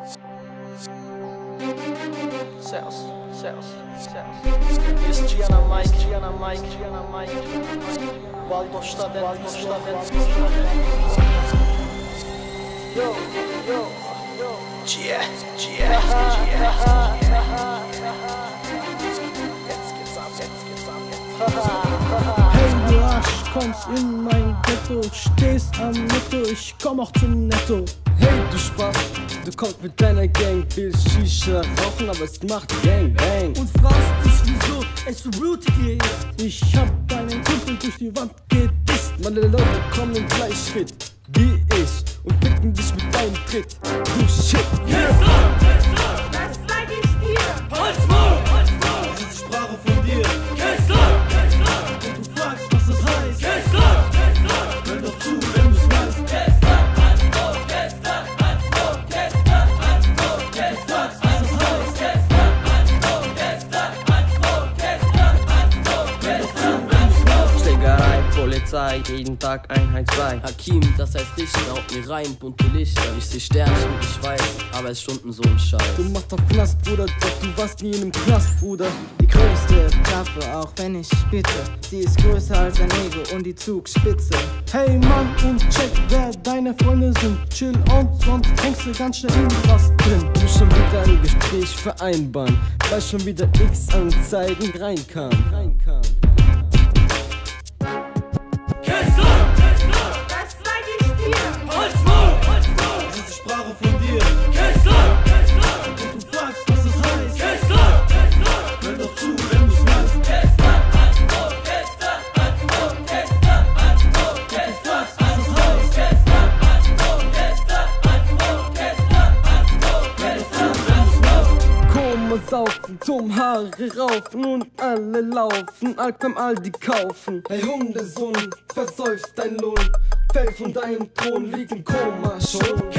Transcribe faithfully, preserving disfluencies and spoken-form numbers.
Servus, servus, servus. Hier ist Gianna Mike, Gianna Mike, Gianna Mike, Waldorfstadt, Waldorfstadt, Yo, yo, yo. Gia, Gia, Gia. Jetzt geht's ab, jetzt geht's ab. Hey du Arsch, kommst in mein Ghetto, stehst am Netto, ich komm auch zum Netto. Hey du Spaß, du kommst mit deiner Gang, willst Shisha rauchen, aber es macht Gang Bang. Und fragst dich wieso es so blutig hier ist. Ich hab deinen Kumpel durch die Wand gedisst. Meine Leute kommen gleich Schritt, wie ich, und ficken dich mit deinem Tritt. Du Shit. Yes, Lord, yes, Lord. Das zeig ich dir. Holzmaul, Holzmaul. Das ist die Sprache von dir. Yes, Lord, yes, Lord. Und du fragst, was das heißt. Yes, Lord, yes, Lord. Hör doch zu, wenn du's weißt. Yes, Lord, Holzmaul, yes, Lord, Holzmaul, yes, Lord, Holzmaul, yes, Lord, Holzmaul, yes, Lord, Holzmaul, yes, Lord, Holzmaul, yes, Lord, Holzmaul, yes, Lord, Holzmaul. Schlägerei, Polizei, jeden Tag Einheit zwei. Hakim, das heißt Richter, haut mir rein, bunte Lichter. Ich seh Sternchen, ich weiß, aber es Stunden so ein Scheiß. Du machst auf Knast, Bruder, doch du warst nie in einem Knast, Bruder. Die größte Klappe, auch wenn ich spitze. Sie ist größer als ein Ego und die Zugspitze. Hey Mann, und check, wer deine Freunde sind. Chill und sonst hängst du ganz schnell in was drin. Du schon wieder ein Gespräch vereinbaren, weil schon wieder X-Anzeigen reinkam. reinkam. Yes, Lord, yes, Lord. Das zeig ich dir. Holzmaul, Holzmaul. Das ist die Sprache von dir. Yes, Lord, yes, Lord. Und du fragst, was das heißt. Yes, Lord, yes, Lord. Hör doch zu, wenn du's weißt. Yes, Lord, Holzmaul, yes, Lord, Holzmaul, yes, Lord, Holzmaul, yes, Du fragst, was das heißt. yes, Lord, Holzmaul, yes, Lord, Holzmaul, yes, Lord, Holzmaul, yes, Lord, Holzmaul. Komme saufen, zum Haare raufen und alle laufen, alt beim Aldi kaufen. Hey Hundesohn, versäufst dein Lohn, fällt von deinem Thron, liegt im Koma schon.